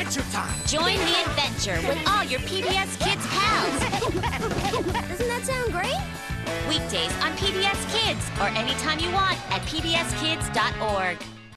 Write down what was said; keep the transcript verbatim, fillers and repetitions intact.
adventure time. Join the adventure with all your P B S Kids pals. Doesn't that sound great? Weekdays on P B S Kids or anytime you want at P B S kids dot org.